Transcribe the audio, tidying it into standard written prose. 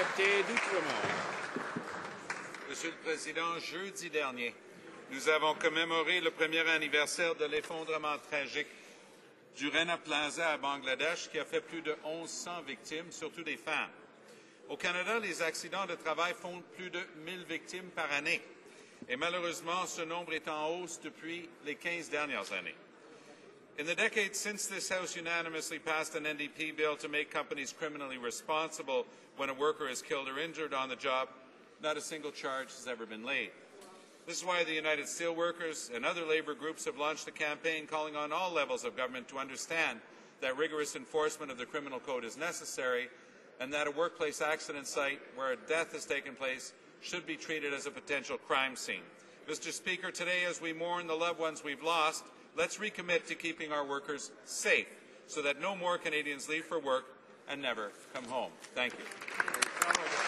député d'Outremont. Monsieur le Président, jeudi dernier, nous avons commémoré le premier anniversaire de l'effondrement tragique du Rana Plaza à Bangladesh, qui a fait plus de 1100 victimes, surtout des femmes. Au Canada, les accidents de travail font plus de 1000 victimes par année. Et malheureusement, ce nombre est en hausse depuis les 15 dernières années. In the decades since this House unanimously passed an NDP bill to make companies criminally responsible when a worker is killed or injured on the job, not a single charge has ever been laid. This is why the United Steelworkers and other labour groups have launched a campaign calling on all levels of government to understand that rigorous enforcement of the criminal code is necessary and that a workplace accident site where a death has taken place should be treated as a potential crime scene. Mr. Speaker, today as we mourn the loved ones we've lost, let's recommit to keeping our workers safe so that no more Canadians leave for work and never come home. Thank you.